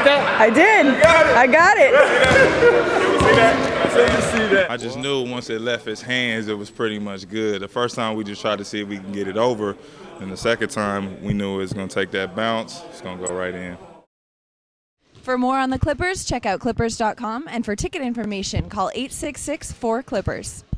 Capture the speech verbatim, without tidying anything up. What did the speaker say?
that? I did. I got it. Can we see that? Can we see that? I just knew once it left his hands, it was pretty much good. The first time we just tried to see if we can get it over, and the second time we knew it was going to take that bounce. It's going to go right in. For more on the Clippers, check out clippers dot com, and for ticket information, call eight six six, four, CLIPPERS.